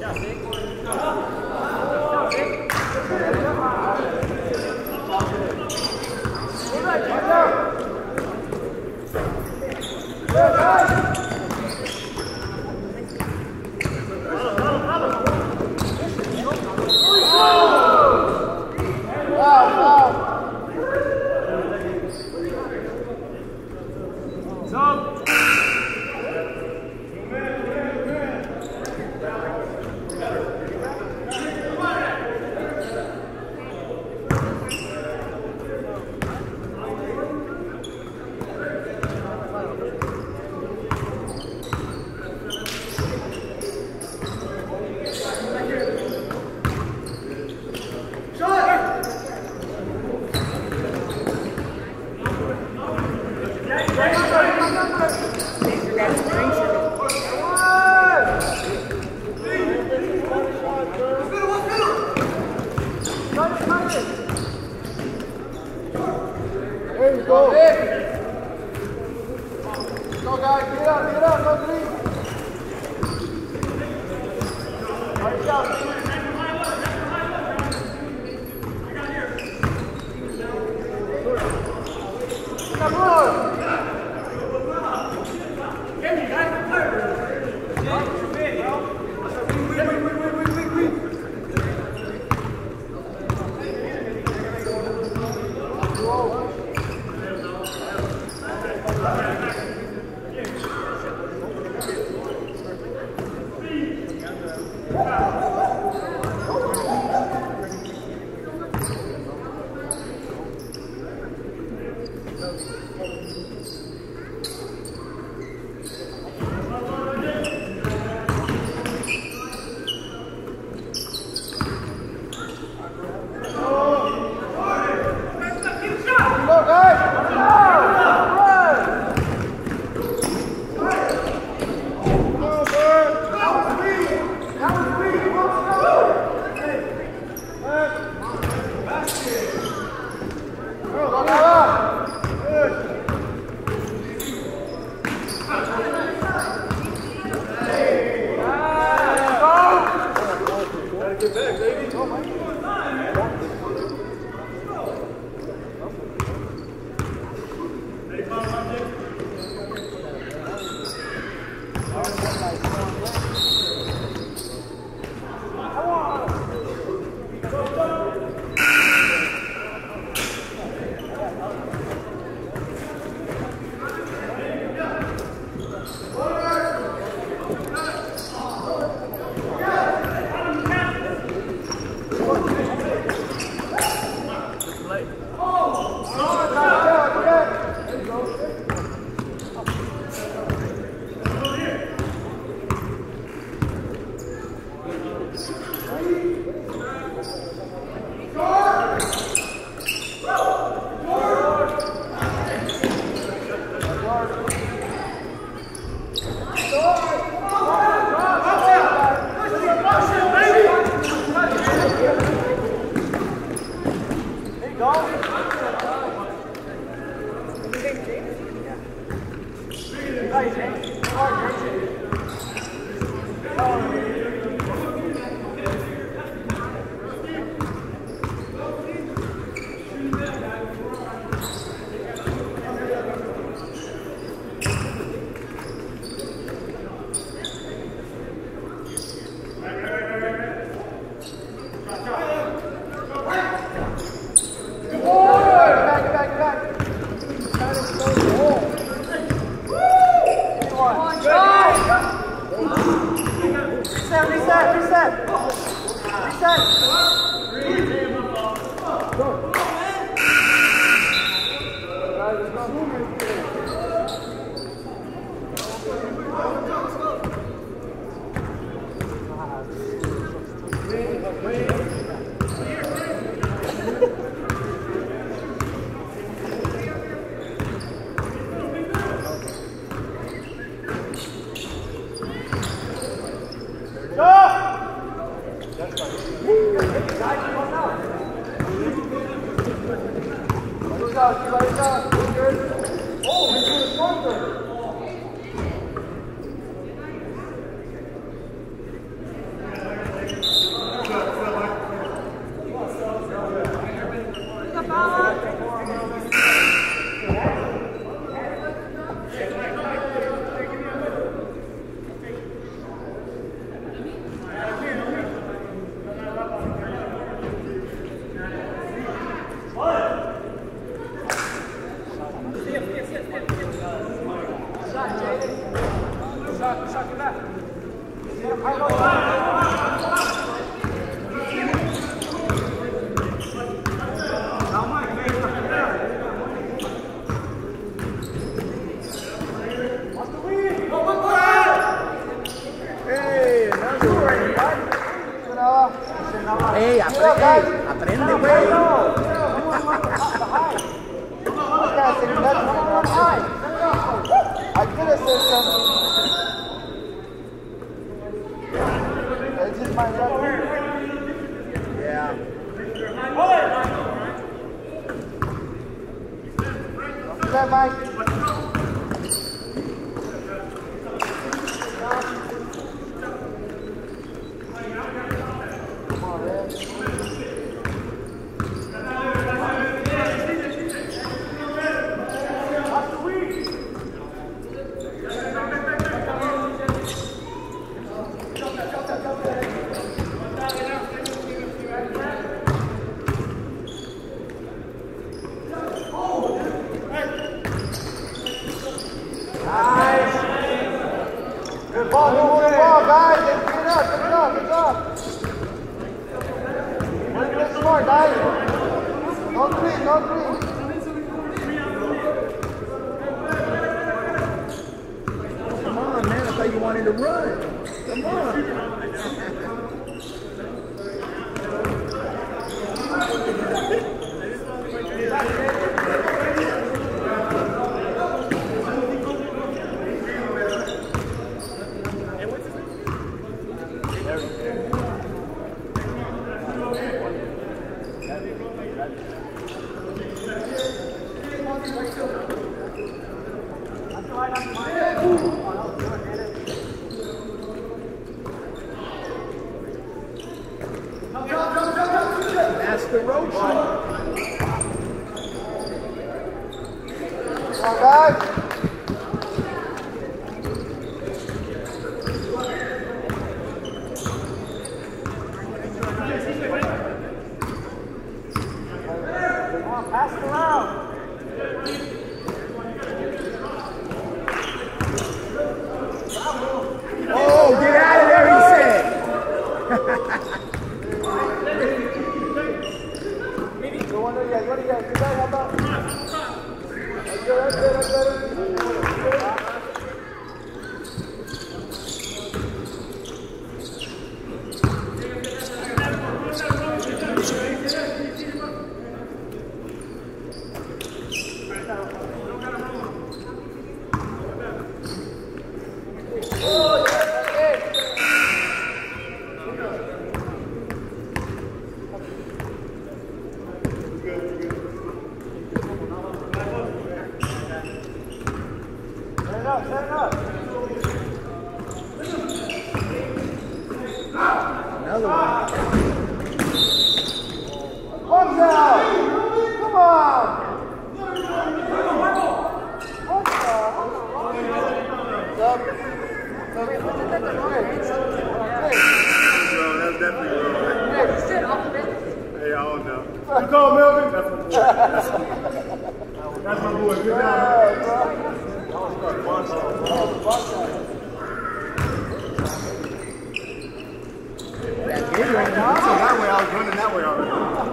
Go! Hey, aprende, güey. I could have said something. It's just my luck. Yeah. Is that Mike? Come on, man. Good ball, guys. Get it up, good job. Play smart, guys. No three. Come on, man. I thought you wanted to run. Come on. Master Roach. Come on, guys. Pass it around. Oh, get out of there, he said. What do you Another one. Watch out! Come on! That's definitely wrong. Hey, I don't know. You call Melvin? That's my boy. Good job. That I was running that way already.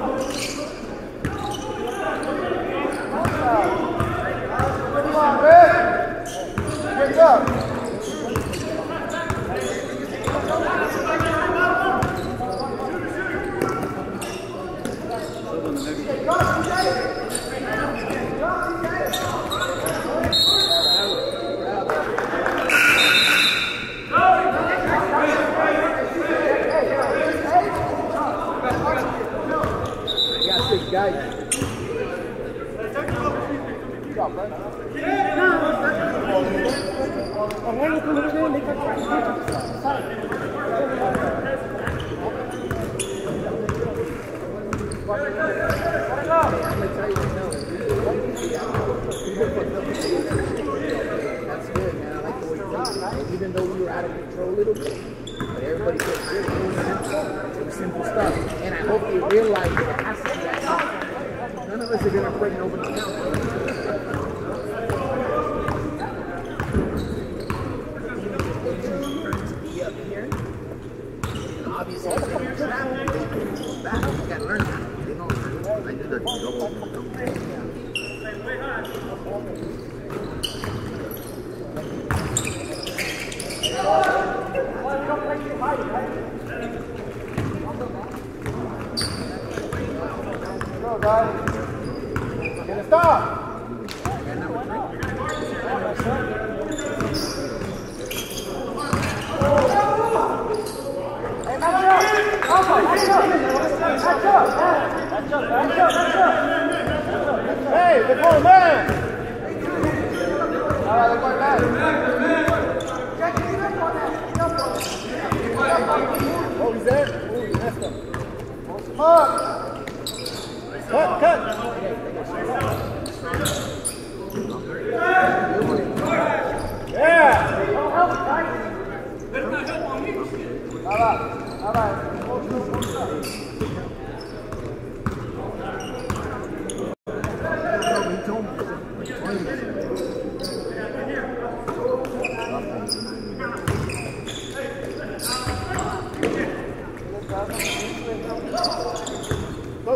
Come on, man! Get up! Guys. That's good, man. I like the way you think. Even though we were out of control a little bit, but everybody said it was simple stuff. And I hope they realize that it has to be that simple. None of us are going to break nobody's count. Obviously, it's going to travel. I got to learn that. You know, I did a double. go, guys. Get a stop. Hey, match up. Hey, they're going man. All right, they're going man. Oh, he's there? Oh, he messed up. Come on. Cut. Yeah. All right. Go.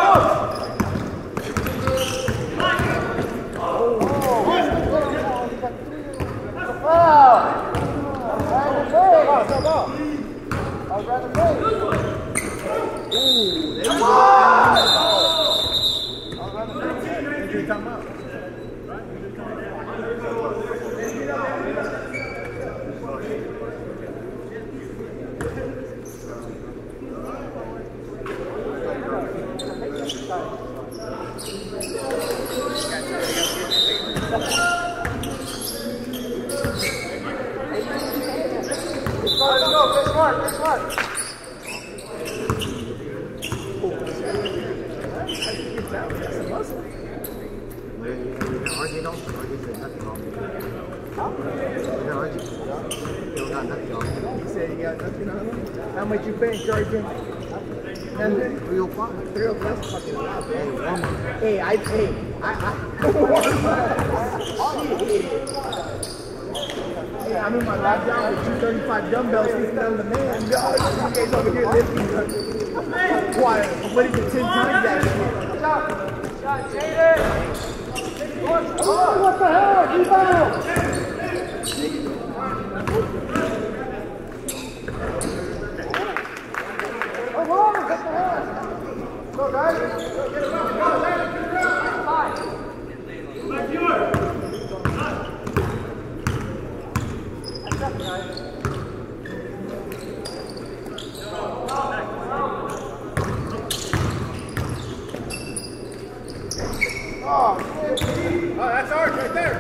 How much you paying, Sergeant? Nothing. 305. 305. That's fucking loud. Hey, I I'm in my lockdown with 235 dumbbells sitting on the man. You guys over here lifting. What is it, 10 times that shit? Shot, Jaden! What the hell? Rebound! Come on, get the head! Go, guys! Get it up, go! Five! Left yours! That's up, guys. Oh, that's ours right there.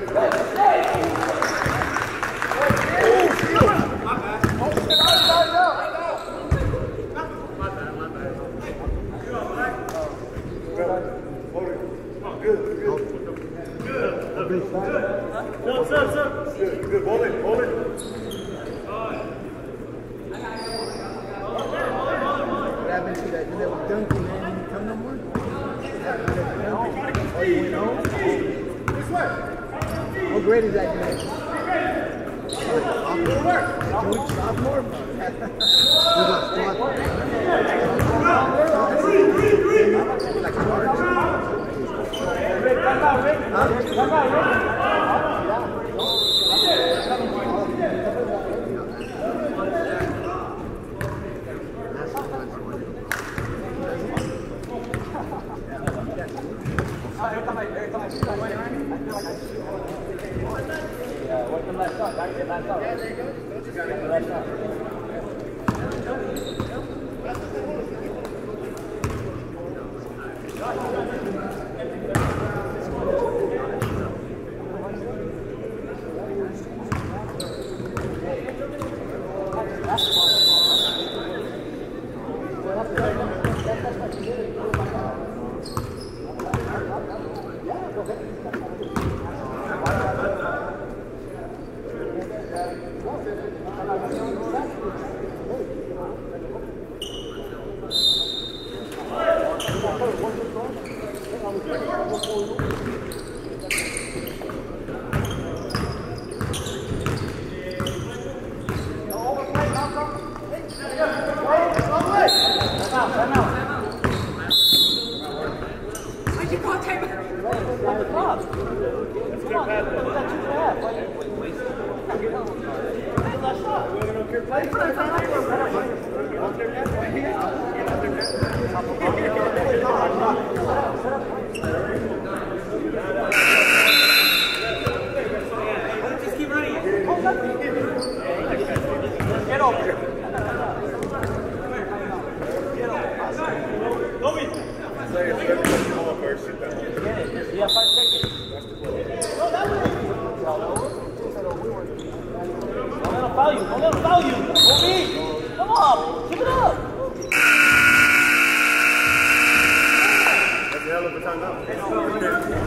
Good. Hold it. What happened to that? They were dunking, man. Didn't come no more? Oh, you went home? This way. What grade is that today? Sophomore? Like March. Come on. Yeah, 5 seconds. Don't let him foul you. Don't let him foul you. OB, come on. Keep it up. That's a hell of a timeout.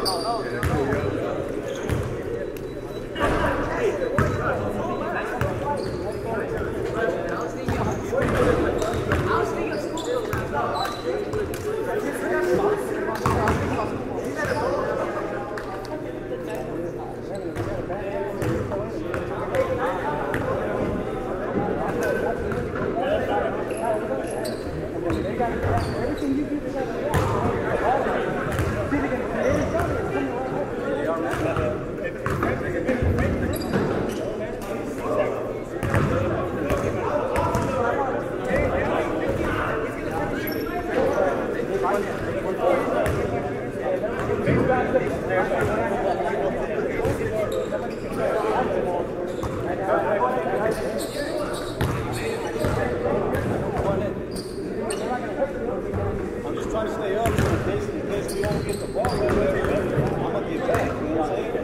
I'm just trying to stay up in case we don't get the ball. I'm going to get back. You know what I'm saying?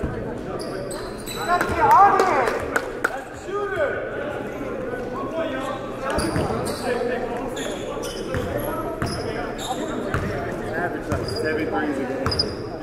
Average like 7 threes a game.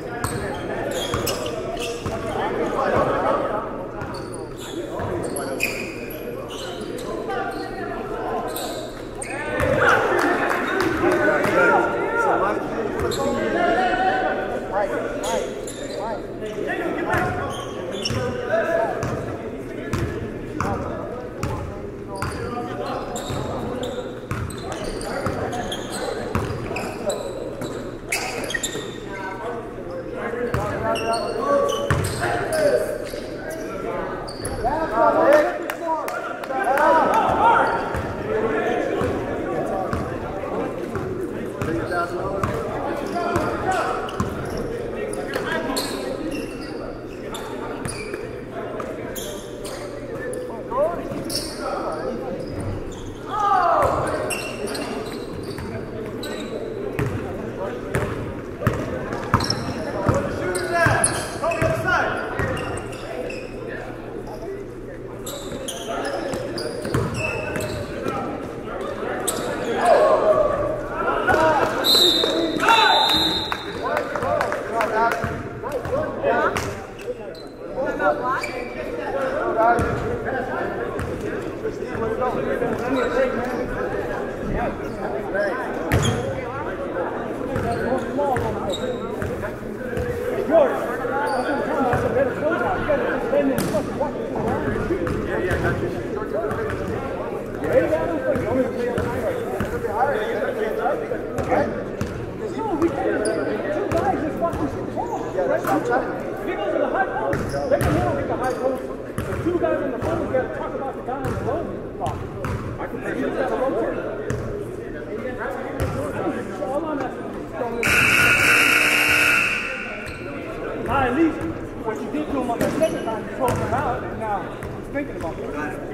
At least what you did to him on that second time, you told him out, and now he's thinking about it.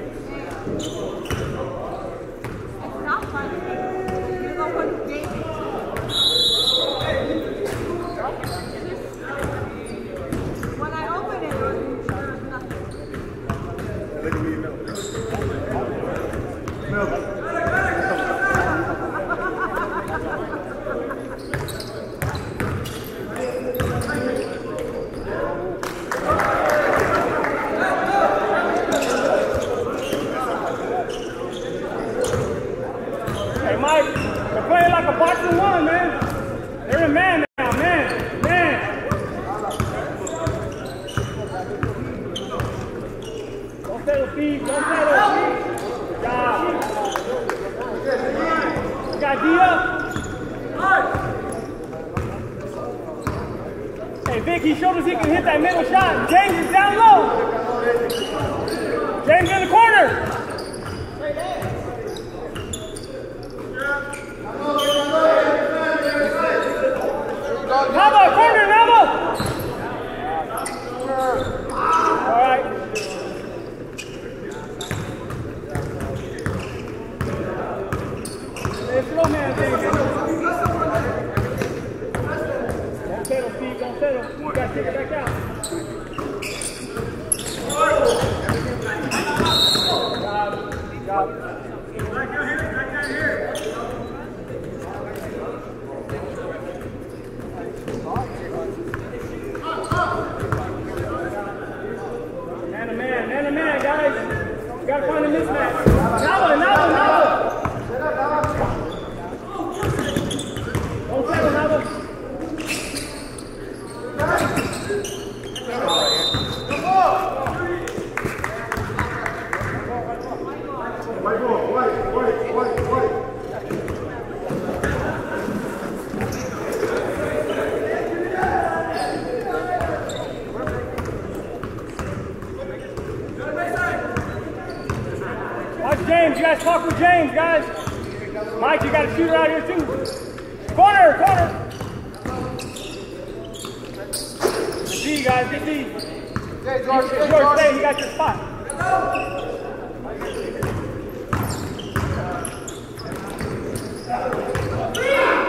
It's not funny. You know what game when I opened it, there was nothing. Look at me, Boxing one, man. They're a man now, man. Don't settle, Steve. Don't settle. Good job. You got D up. Hey, Vic, he showed us he can hit that middle shot. James is down low. James in the corner. Navo, corner, Navo! All right. Hey, slow man thing. Don't settle, Steve, don't settle. You gotta take it back out. Got it. Back down here, Man to man, guys. You gotta find a mismatch. Navo. Don't settle, Navo. White ball, white. James, you guys talk with James, guys. Mike, you got a shooter out here too. Corner. Good D, guys, good D. George, stay, you got your spot.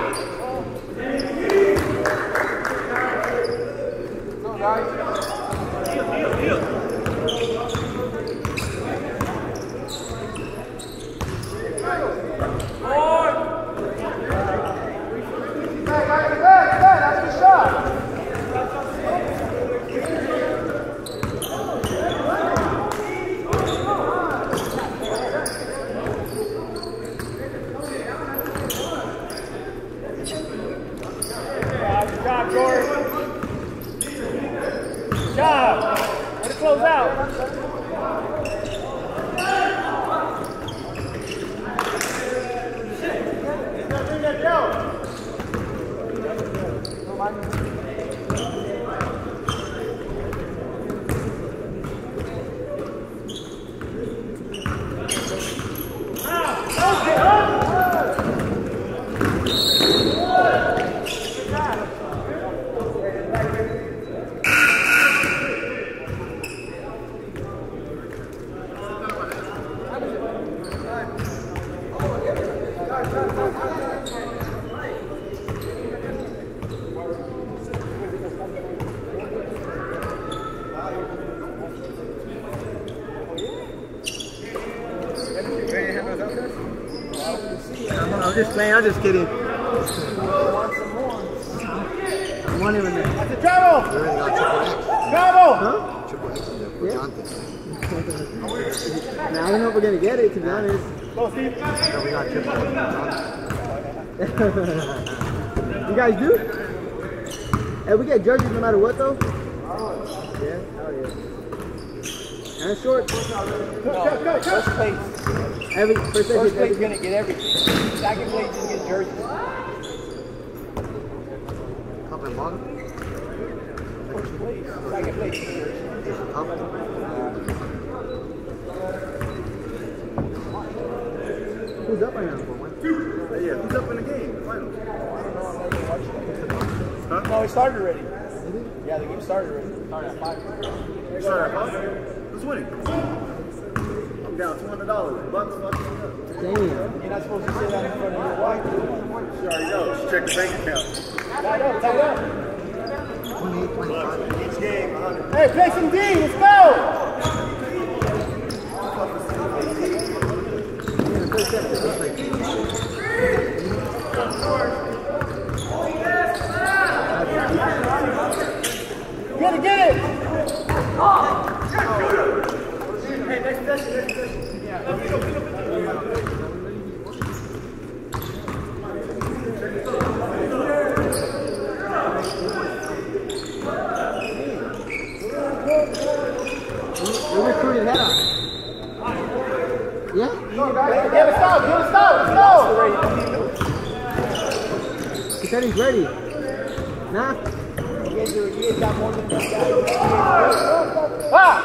Go, guys. I'm just playing, I'm just kidding. I want him in there. That's a travel! Travel! Huh? Triple X in there for Jonathan. Now, I don't know if we're going to get it, to be honest. No, we got triple X for Jonathan. You guys do? Hey, we get jerseys no matter what, though? Yeah? Oh, yeah. And short? First place. First place is gonna get everything. Second place is gonna get jerseys. Cup and bottom? First place. Second place is jerseys. Cup? Who's up right now? Yeah, who's up in the game? Final. Huh? No, it started already. Yeah, the game started already. Started at 5. You started at 5? Who's winning? I'm down $200. Bucks. Damn. You're not supposed to say that in front of your wife. She already knows. She checked the bank account. Tied up. 28.5. Each game, 100. Hey, play some D, let's go! Get it! Hey, next. We're recruiting head on. Yeah? Get a stop! He said he's ready. Nah? You guys got more than this guy. Ah!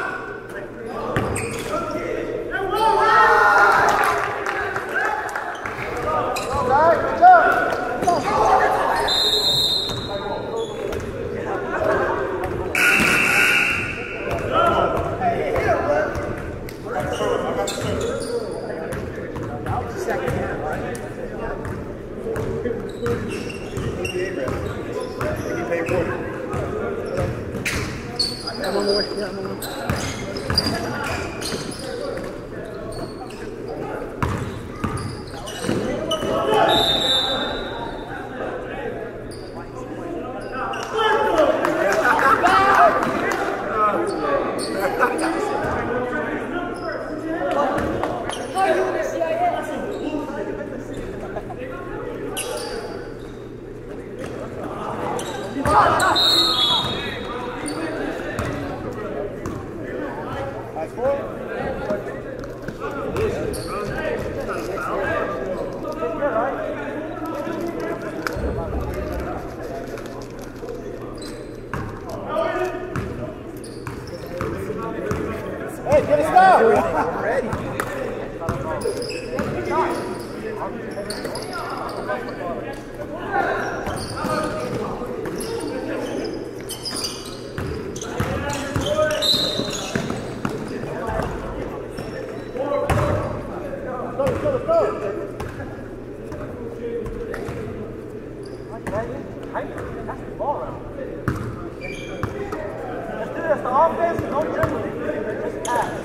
Hey, get a stop! Ready. That's the offense. answer, don't generally. Just ask.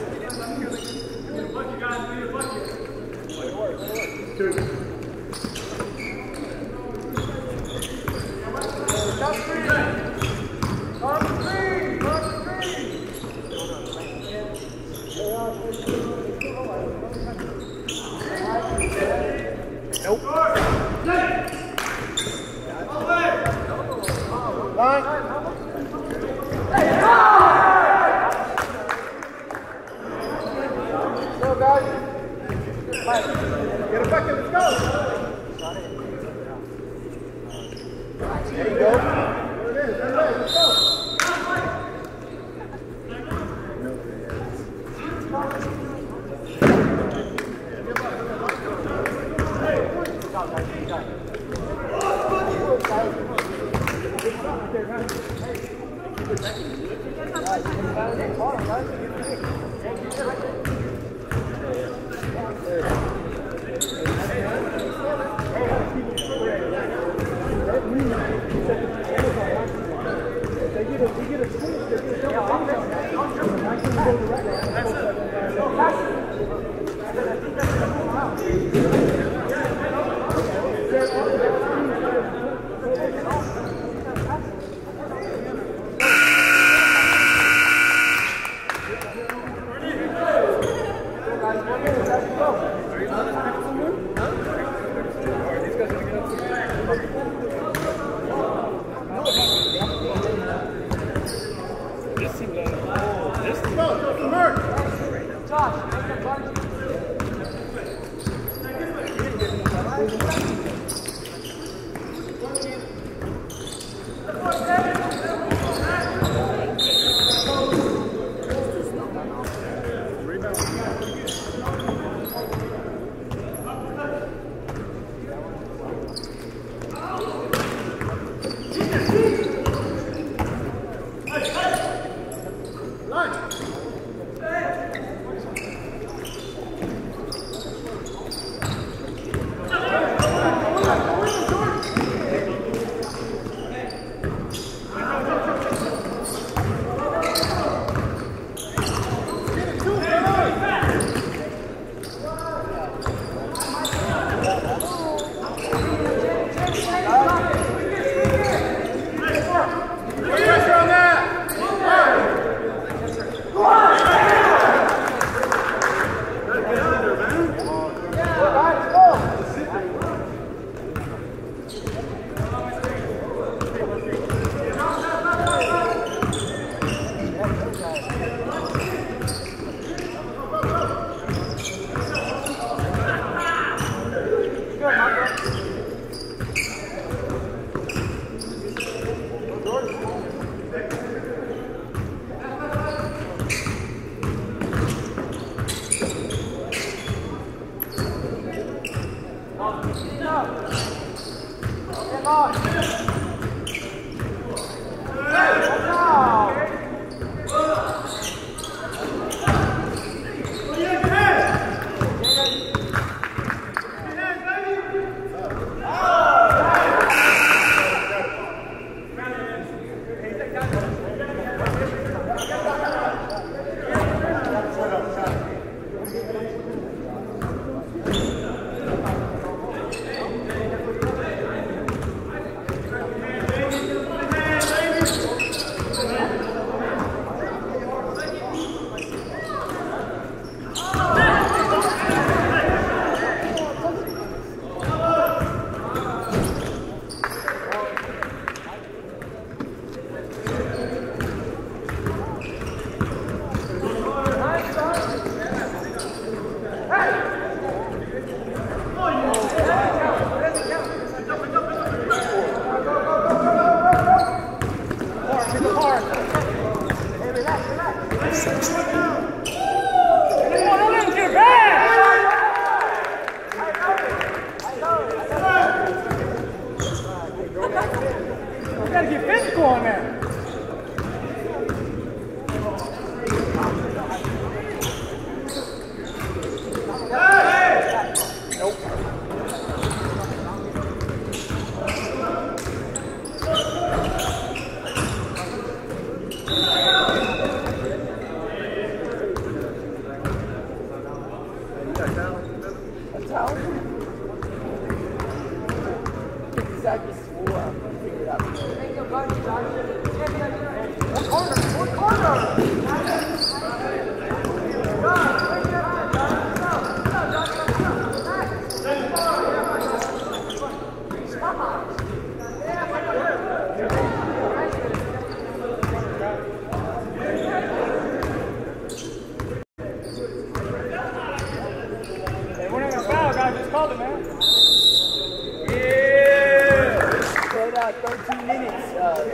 got 13 minutes.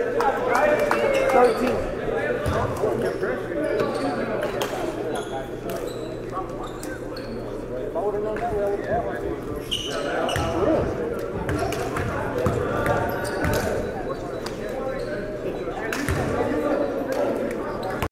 13. If I would have known that, I would have